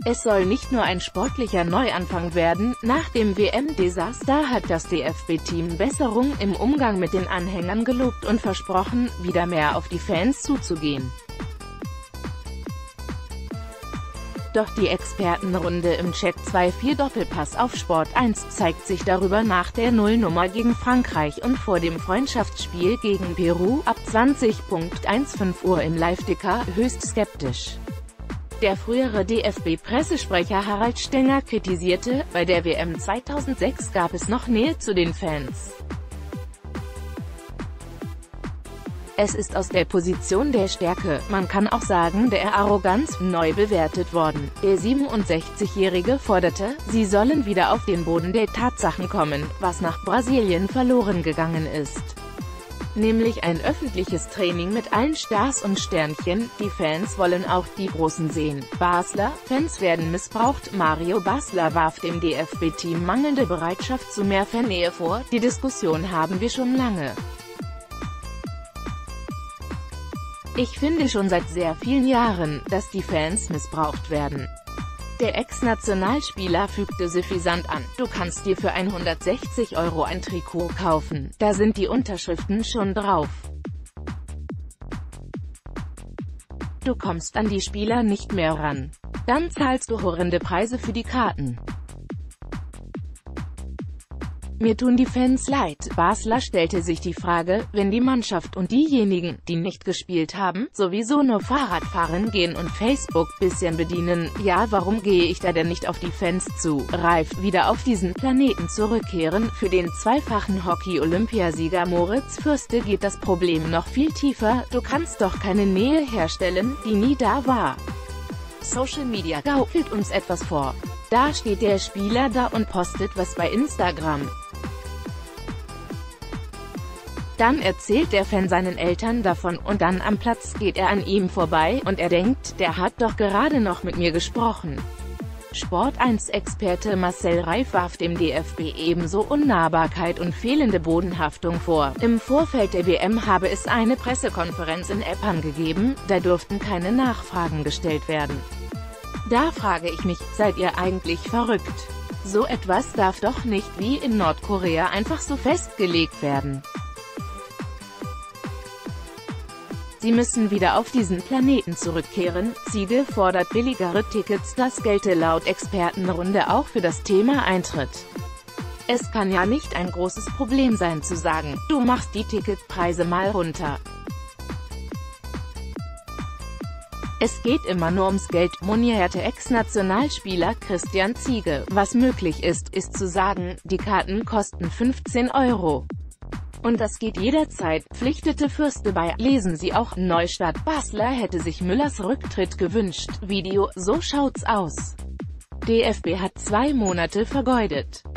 Es soll nicht nur ein sportlicher Neuanfang werden, nach dem WM-Desaster hat das DFB-Team Besserung im Umgang mit den Anhängern gelobt und versprochen, wieder mehr auf die Fans zuzugehen. Doch die Expertenrunde im Check24-Doppelpass auf Sport 1 zeigt sich darüber nach der Nullnummer gegen Frankreich und vor dem Freundschaftsspiel gegen Peru ab 20:15 Uhr im Live-Ticker höchst skeptisch. Der frühere DFB-Pressesprecher Harald Stenger kritisierte, bei der WM 2006 gab es noch Nähe zu den Fans. Es ist aus der Position der Stärke, man kann auch sagen der Arroganz, neu bewertet worden. Der 67-Jährige forderte, sie sollen wieder auf den Boden der Tatsachen kommen, was nach Brasilien verloren gegangen ist. Nämlich ein öffentliches Training mit allen Stars und Sternchen, die Fans wollen auch die Großen sehen. Basler, Fans werden missbraucht. Mario Basler warf dem DFB-Team mangelnde Bereitschaft zu mehr Fannähe vor, die Diskussion haben wir schon lange. Ich finde schon seit sehr vielen Jahren, dass die Fans missbraucht werden. Der Ex-Nationalspieler fügte suffisant an, du kannst dir für 160 € ein Trikot kaufen, da sind die Unterschriften schon drauf. Du kommst an die Spieler nicht mehr ran. Dann zahlst du horrende Preise für die Karten. Mir tun die Fans leid. Basler stellte sich die Frage, wenn die Mannschaft und diejenigen, die nicht gespielt haben, sowieso nur Fahrrad fahren gehen und Facebook bisschen bedienen, ja, warum gehe ich da denn nicht auf die Fans zu? Reif, wieder auf diesen Planeten zurückkehren. Für den zweifachen Hockey-Olympiasieger Moritz Fürste geht das Problem noch viel tiefer, du kannst doch keine Nähe herstellen, die nie da war. Social Media gaukelt uns etwas vor. Da steht der Spieler da und postet was bei Instagram. Dann erzählt der Fan seinen Eltern davon und dann am Platz geht er an ihm vorbei und er denkt, der hat doch gerade noch mit mir gesprochen. Sport1-Experte Marcel Reif warf dem DFB ebenso Unnahbarkeit und fehlende Bodenhaftung vor. Im Vorfeld der WM habe es eine Pressekonferenz in Eppern gegeben, da durften keine Nachfragen gestellt werden. Da frage ich mich, seid ihr eigentlich verrückt? So etwas darf doch nicht wie in Nordkorea einfach so festgelegt werden. Sie müssen wieder auf diesen Planeten zurückkehren. Ziege fordert billigere Tickets, das gelte laut Expertenrunde auch für das Thema Eintritt. Es kann ja nicht ein großes Problem sein zu sagen, du machst die Ticketpreise mal runter. Es geht immer nur ums Geld, monierte Ex-Nationalspieler Christian Ziege. Was möglich ist, ist zu sagen, die Karten kosten 15 €. Und das geht jederzeit, pflichtete Fürste bei. Lesen Sie auch, Neustadt. Basler hätte sich Müllers Rücktritt gewünscht. Video, so schaut's aus. DFB hat 2 Monate vergeudet.